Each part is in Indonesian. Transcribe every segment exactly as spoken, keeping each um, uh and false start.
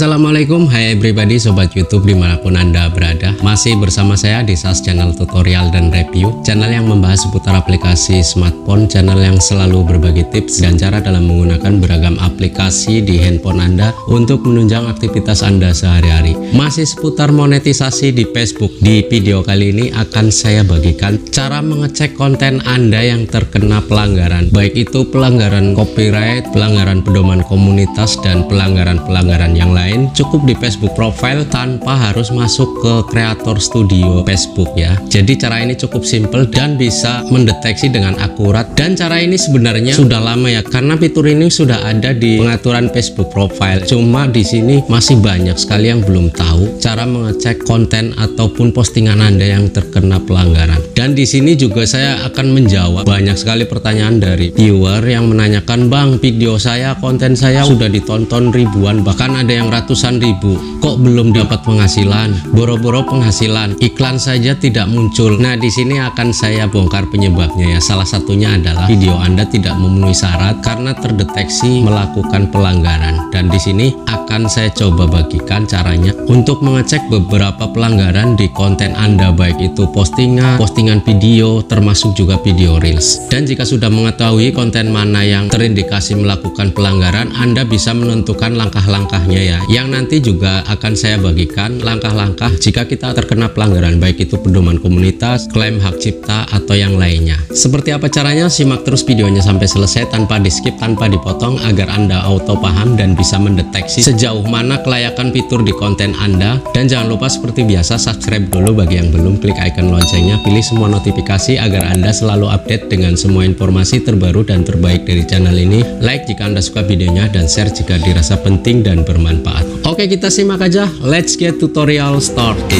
Assalamualaikum, hai everybody, sobat YouTube dimanapun anda berada. Masih bersama saya di Sas Channel Tutorial dan Review, channel yang membahas seputar aplikasi smartphone, channel yang selalu berbagi tips dan cara dalam menggunakan beragam aplikasi di handphone anda untuk menunjang aktivitas anda sehari-hari. Masih seputar monetisasi di Facebook. Di video kali ini akan saya bagikan cara mengecek konten anda yang terkena pelanggaran, baik itu pelanggaran copyright, pelanggaran pedoman komunitas, dan pelanggaran-pelanggaran yang lain. Cukup di Facebook profile tanpa harus masuk ke kreator studio Facebook ya. Jadi cara ini cukup simple dan bisa mendeteksi dengan akurat, dan cara ini sebenarnya sudah lama ya, karena fitur ini sudah ada di pengaturan Facebook profile. Cuma di sini masih banyak sekali yang belum tahu cara mengecek konten ataupun postingan anda yang terkena pelanggaran. Dan di sini juga saya akan menjawab banyak sekali pertanyaan dari viewer yang menanyakan, "Bang, video saya, konten saya sudah ditonton ribuan, bahkan ada yang ratusan ribu, kok belum dapat penghasilan? Boro-boro penghasilan, iklan saja tidak muncul." Nah, di sini akan saya bongkar penyebabnya ya. Salah satunya adalah video anda tidak memenuhi syarat karena terdeteksi melakukan pelanggaran. Dan di sini akan saya coba bagikan caranya untuk mengecek beberapa pelanggaran di konten anda, baik itu postingan, postingan video, termasuk juga video reels. Dan jika sudah mengetahui konten mana yang terindikasi melakukan pelanggaran, anda bisa menentukan langkah-langkahnya ya, yang nanti juga akan saya bagikan langkah-langkah jika kita terkena pelanggaran, baik itu pedoman komunitas, klaim hak cipta, atau yang lainnya. Seperti apa caranya? Simak terus videonya sampai selesai tanpa di skip, tanpa dipotong, agar anda auto paham dan bisa mendeteksi sejauh mana kelayakan fitur di konten anda. Dan jangan lupa seperti biasa subscribe dulu bagi yang belum, klik icon loncengnya, pilih semua notifikasi agar anda selalu update dengan semua informasi terbaru dan terbaik dari channel ini. Like jika anda suka videonya dan share jika dirasa penting dan bermanfaat. Oke, kita simak aja. Let's get tutorial started.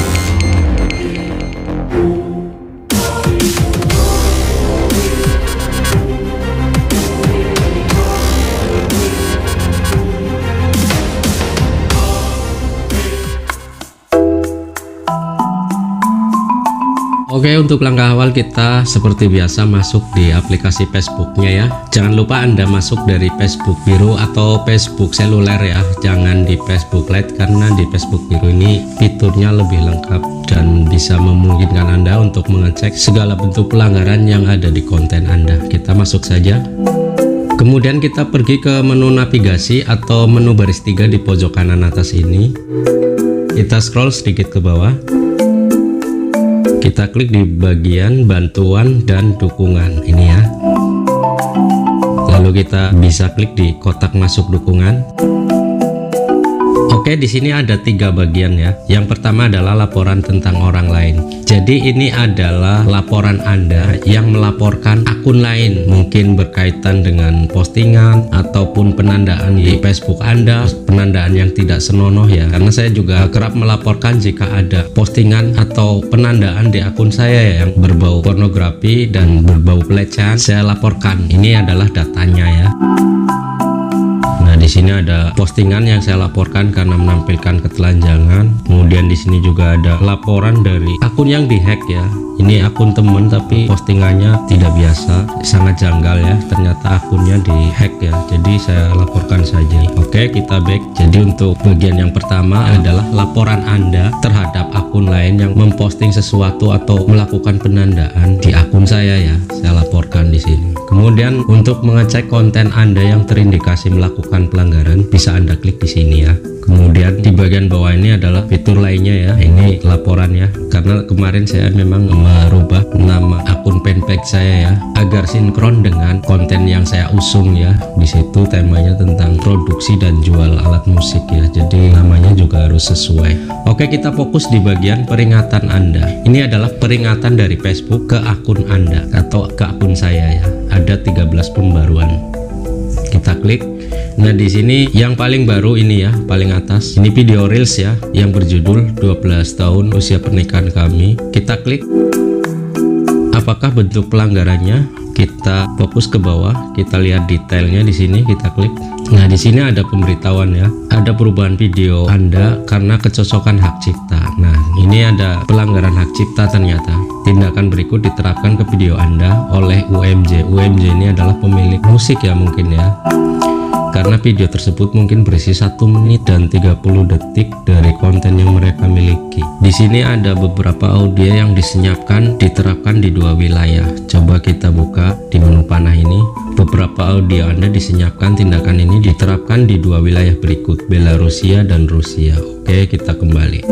Oke, untuk langkah awal kita seperti biasa masuk di aplikasi Facebooknya ya. Jangan lupa anda masuk dari Facebook biru atau Facebook seluler ya, jangan di Facebook Lite, karena di Facebook biru ini fiturnya lebih lengkap dan bisa memungkinkan anda untuk mengecek segala bentuk pelanggaran yang ada di konten anda. Kita masuk saja. Kemudian kita pergi ke menu navigasi atau menu baris tiga di pojok kanan atas ini. Kita scroll sedikit ke bawah. Kita klik di bagian bantuan dan dukungan ini ya. Lalu kita bisa klik di kotak masuk dukungan. Oke, di sini ada tiga bagian ya. Yang pertama adalah laporan tentang orang lain. Jadi ini adalah laporan anda yang melaporkan akun lain, mungkin berkaitan dengan postingan ataupun penandaan di Facebook anda, penandaan yang tidak senonoh ya. Karena saya juga kerap melaporkan jika ada postingan atau penandaan di akun saya ya, yang berbau pornografi dan berbau pelecehan, saya laporkan. Ini adalah datanya ya. Nah, di sini ada postingan yang saya laporkan karena menampilkan ketelanjangan. Kemudian di sini juga ada laporan dari akun yang dihack ya. Ini akun temen tapi postingannya tidak biasa, sangat janggal ya. Ternyata akunnya dihack ya. Jadi saya laporkan saja. Oke, kita back. Jadi untuk bagian yang pertama adalah laporan anda terhadap akun lain yang memposting sesuatu atau melakukan penandaan di akun saya ya. Saya laporkan di sini. Kemudian untuk mengecek konten anda yang terindikasi melakukan pelanggaran, bisa anda klik di sini ya. Kemudian di bagian bawah ini adalah fitur lainnya ya. Ini laporan ya, karena kemarin saya memang merubah nama akun fanpage saya ya agar sinkron dengan konten yang saya usung ya. Di situ temanya tentang produksi dan jual alat musik ya. Jadi namanya juga harus sesuai. Oke, kita fokus di bagian peringatan anda. Ini adalah peringatan dari Facebook ke akun anda atau ke akun saya ya. Ada tiga belas pembaruan. Kita klik. Nah, di sini yang paling baru ini ya, paling atas. Ini video reels ya, yang berjudul dua belas tahun usia pernikahan kami. Kita klik. Apakah bentuk pelanggarannya? Kita fokus ke bawah, kita lihat detailnya di sini, kita klik. Nah, di sini ada pemberitahuan ya. Ada perubahan video anda karena kecocokan hak cipta. Nah, ini ada pelanggaran hak cipta ternyata. Tindakan berikut diterapkan ke video anda oleh U M J. U M J ini adalah pemilik musik ya mungkin ya. karena video tersebut mungkin berisi satu menit dan tiga puluh detik dari konten yang mereka miliki. Di sini ada beberapa audio yang disenyapkan diterapkan di dua wilayah. Coba kita buka di menu panah ini. Beberapa audio Anda disenyapkan tindakan ini diterapkan di dua wilayah berikut, Belarusia dan Rusia. Oke, kita kembali.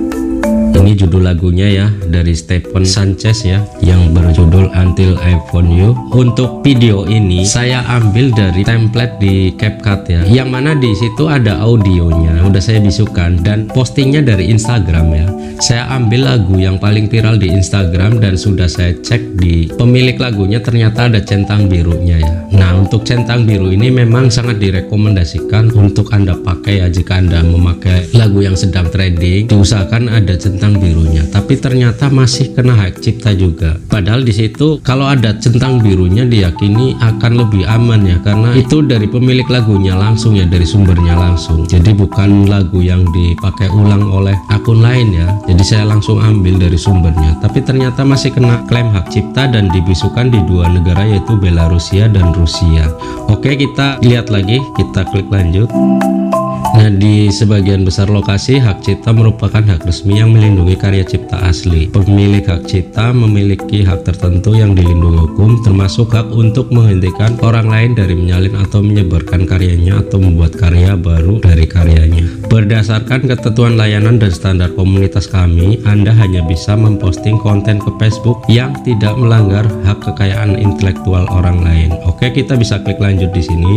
Ini judul lagunya ya, dari Stephen Sanchez ya, yang berjudul Until I Found You. Untuk video ini saya ambil dari template di CapCut ya, yang mana di situ ada audionya, udah saya bisukan, dan postingnya dari Instagram ya. Saya ambil lagu yang paling viral di Instagram dan sudah saya cek di pemilik lagunya, ternyata ada centang birunya ya. Nah, untuk centang biru ini memang sangat direkomendasikan untuk Anda pakai ya jika Anda memakai lagu yang sedang trending. Diusahakan ada centang birunya, tapi ternyata masih kena hak cipta juga. Padahal di situ kalau ada centang birunya diyakini akan lebih aman ya, karena itu dari pemilik lagunya langsung ya, dari sumbernya langsung. Jadi bukan lagu yang dipakai ulang oleh akun lain ya. Jadi saya langsung ambil dari sumbernya, tapi ternyata masih kena klaim hak cipta dan dibisukan di dua negara, yaitu Belarusia dan Rusia. Oke, kita lihat lagi, kita klik lanjut. Nah, di sebagian besar lokasi hak cipta merupakan hak resmi yang melindungi karya cipta asli. Pemilik hak cipta memiliki hak tertentu yang dilindungi hukum, termasuk hak untuk menghentikan orang lain dari menyalin atau menyebarkan karyanya atau membuat karya baru dari karyanya. Berdasarkan ketentuan layanan dan standar komunitas kami, Anda hanya bisa memposting konten ke Facebook yang tidak melanggar hak kekayaan intelektual orang lain. Oke, kita bisa klik lanjut di sini.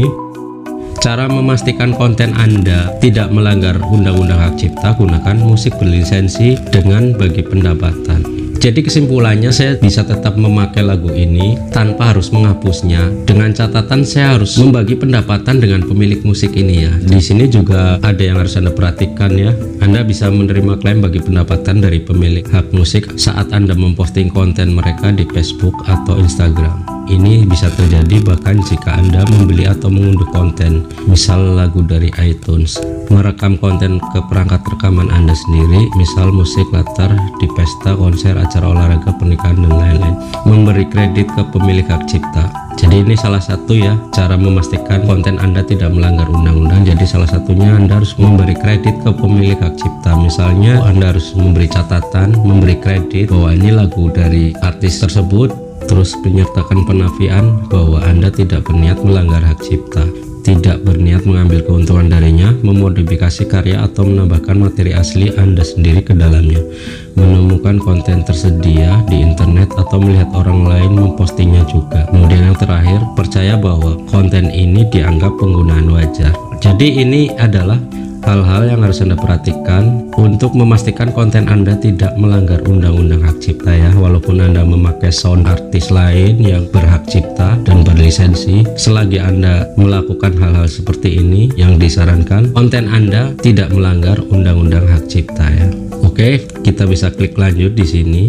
Cara memastikan konten Anda tidak melanggar undang-undang hak cipta, gunakan musik berlisensi dengan bagi pendapatan. Jadi kesimpulannya, saya bisa tetap memakai lagu ini tanpa harus menghapusnya, dengan catatan saya harus membagi pendapatan dengan pemilik musik ini ya. Di sini juga ada yang harus Anda perhatikan ya. Anda bisa menerima klaim bagi pendapatan dari pemilik hak musik saat Anda memposting konten mereka di Facebook atau Instagram. Ini bisa terjadi bahkan jika Anda membeli atau mengunduh konten, misal lagu dari iTunes, merekam konten ke perangkat rekaman Anda sendiri, misal musik latar di pesta, konser, acara olahraga, pernikahan, dan lain-lain, memberi kredit ke pemilik hak cipta. Jadi ini salah satu ya cara memastikan konten Anda tidak melanggar undang-undang. Jadi salah satunya Anda harus memberi kredit ke pemilik hak cipta. Misalnya Anda harus memberi catatan, memberi kredit bahwa ini lagu dari artis tersebut, terus menyertakan penafian bahwa Anda tidak berniat melanggar hak cipta, tidak berniat mengambil keuntungan darinya, memodifikasi karya atau menambahkan materi asli Anda sendiri ke dalamnya, menemukan konten tersedia di internet atau melihat orang lain mempostingnya juga. Kemudian yang terakhir, percaya bahwa konten ini dianggap penggunaan wajar. Jadi ini adalah hal-hal yang harus Anda perhatikan untuk memastikan konten Anda tidak melanggar undang-undang hak cipta ya. Walaupun Anda memakai sound artis lain yang berhak cipta dan berlisensi, selagi Anda melakukan hal-hal seperti ini yang disarankan, konten Anda tidak melanggar undang-undang hak cipta ya. Oke, kita bisa klik lanjut di sini.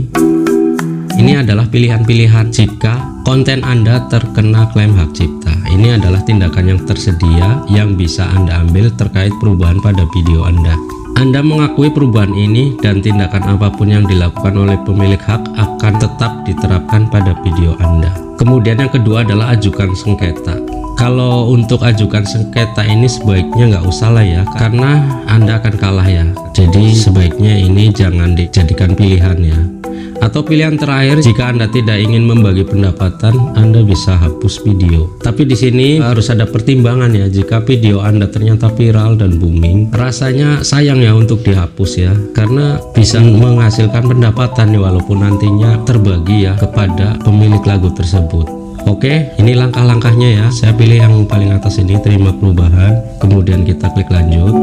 Ini adalah pilihan-pilihan jika konten Anda terkena klaim hak cipta. Ini adalah tindakan yang tersedia yang bisa Anda ambil terkait perubahan pada video Anda. Anda mengakui perubahan ini dan tindakan apapun yang dilakukan oleh pemilik hak akan tetap diterapkan pada video Anda. Kemudian yang kedua adalah ajukan sengketa. Kalau untuk ajukan sengketa ini sebaiknya nggak usah lah ya, karena Anda akan kalah ya. Jadi sebaiknya ini jangan dijadikan pilihan ya. Atau pilihan terakhir, jika Anda tidak ingin membagi pendapatan, Anda bisa hapus video. Tapi di sini harus ada pertimbangan ya. Jika video Anda ternyata viral dan booming, rasanya sayang ya untuk dihapus ya, karena bisa menghasilkan pendapatan nih, walaupun nantinya terbagi ya kepada pemilik lagu tersebut. Oke, ini langkah-langkahnya ya. Saya pilih yang paling atas ini, terima perubahan, kemudian kita klik lanjut.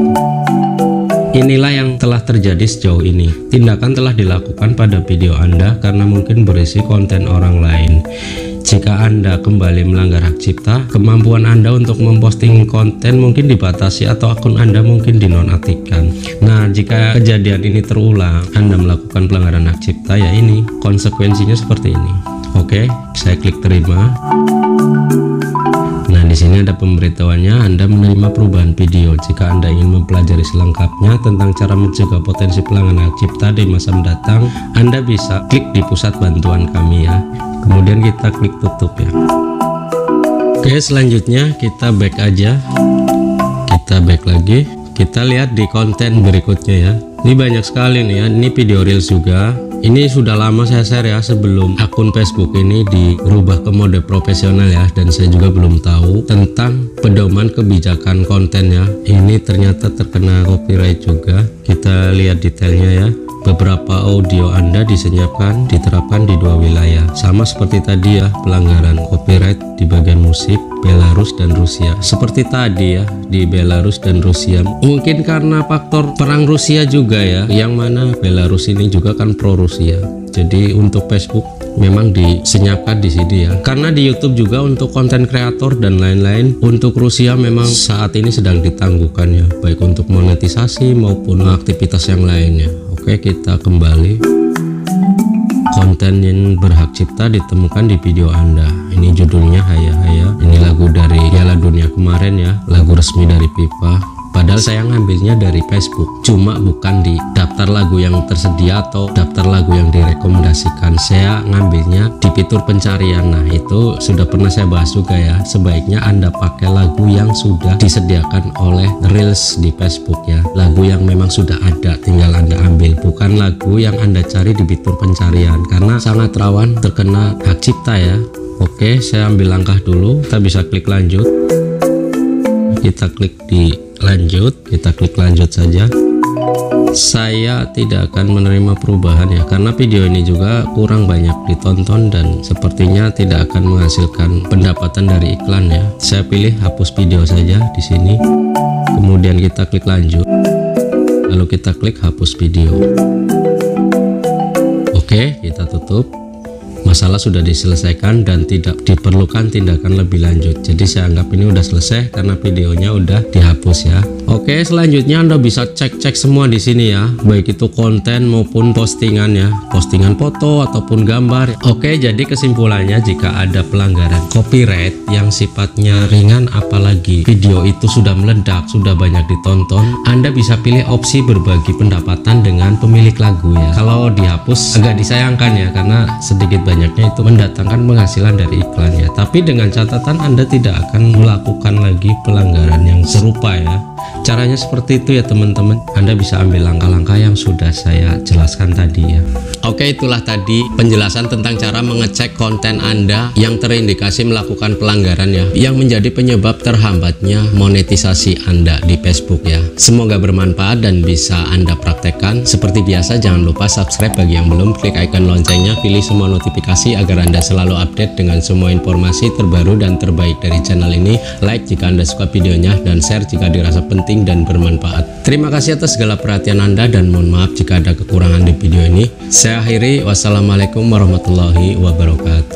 Inilah yang telah terjadi sejauh ini. Tindakan telah dilakukan pada video Anda karena mungkin berisi konten orang lain. Jika Anda kembali melanggar hak cipta, kemampuan Anda untuk memposting konten mungkin dibatasi atau akun Anda mungkin dinonaktifkan. Nah, jika kejadian ini terulang, Anda melakukan pelanggaran hak cipta, ya ini konsekuensinya seperti ini. Oke, saya klik terima. Nah, di sini ada pemberitahuannya, Anda menerima perubahan video. Jika Anda ingin mempelajari selengkapnya tentang cara mencegah potensi pelanggaran hak cipta di masa mendatang, Anda bisa klik di pusat bantuan kami ya. Kemudian kita klik tutup ya. Oke, selanjutnya kita back aja. Kita back lagi, kita lihat di konten berikutnya ya. Ini banyak sekali nih ya, ini video reels juga. Ini sudah lama saya share ya, sebelum akun Facebook ini dirubah ke mode profesional ya, dan saya juga belum tahu tentang pedoman kebijakan kontennya. Ini ternyata terkena copyright juga. Kita lihat detailnya ya. Beberapa audio Anda disenyapkan diterapkan di dua wilayah, sama seperti tadi ya, pelanggaran copyright di bagian musik Belarus dan Rusia. Seperti tadi ya, di Belarus dan Rusia. Mungkin karena faktor perang Rusia juga ya, yang mana Belarus ini juga kan pro Rusia. Jadi untuk Facebook memang disenyapkan di sini ya. Karena di YouTube juga untuk konten kreator dan lain-lain, untuk Rusia memang saat ini sedang ditangguhkan ya, baik untuk monetisasi maupun aktivitas yang lainnya. Oke, kita kembali. Konten yang berhak cipta ditemukan di video Anda. Ini judulnya Haya Haya. Ini lagu dari Piala Dunia kemarin ya, lagu resmi dari FIFA. Padahal saya ngambilnya dari Facebook, cuma bukan di daftar lagu yang tersedia atau daftar lagu yang direkomendasikan. Saya ngambilnya di fitur pencarian. Nah, itu sudah pernah saya bahas juga ya. Sebaiknya Anda pakai lagu yang sudah disediakan oleh Reels di Facebook ya. Lagu yang memang sudah ada, tinggal Anda ambil. Bukan lagu yang Anda cari di fitur pencarian, karena sangat rawan terkena hak cipta ya. Oke, saya ambil langkah dulu. Kita bisa klik lanjut. Kita klik di lanjut, kita klik lanjut saja. Saya tidak akan menerima perubahan ya, karena video ini juga kurang banyak ditonton dan sepertinya tidak akan menghasilkan pendapatan dari iklan ya. Saya pilih hapus video saja di sini. Kemudian kita klik lanjut. Lalu kita klik hapus video. Oke, kita tutup. Masalah sudah diselesaikan dan tidak diperlukan tindakan lebih lanjut. Jadi saya anggap ini udah selesai karena videonya udah dihapus ya. Oke, selanjutnya Anda bisa cek-cek semua di sini ya, baik itu konten maupun postingan ya, postingan foto ataupun gambar. Oke, jadi kesimpulannya jika ada pelanggaran copyright yang sifatnya ringan, apalagi video itu sudah meledak, sudah banyak ditonton, Anda bisa pilih opsi berbagi pendapatan dengan pemilik lagu ya. Kalau dihapus agak disayangkan ya, karena sedikit banyaknya itu mendatangkan penghasilan dari iklan ya. Tapi dengan catatan Anda tidak akan melakukan lagi pelanggaran yang serupa ya. Caranya seperti itu ya teman-teman. Anda bisa ambil langkah-langkah yang sudah saya jelaskan tadi ya. Oke, itulah tadi penjelasan tentang cara mengecek konten Anda yang terindikasi melakukan pelanggaran ya, yang menjadi penyebab terhambatnya monetisasi Anda di Facebook ya. Semoga bermanfaat dan bisa Anda praktekkan. Seperti biasa, jangan lupa subscribe bagi yang belum, klik icon loncengnya, pilih semua notifikasi agar Anda selalu update dengan semua informasi terbaru dan terbaik dari channel ini. Like jika Anda suka videonya dan share jika dirasa penting dan bermanfaat. Terima kasih atas segala perhatian Anda dan mohon maaf jika ada kekurangan di video ini. Saya akhiri, wassalamualaikum warahmatullahi wabarakatuh.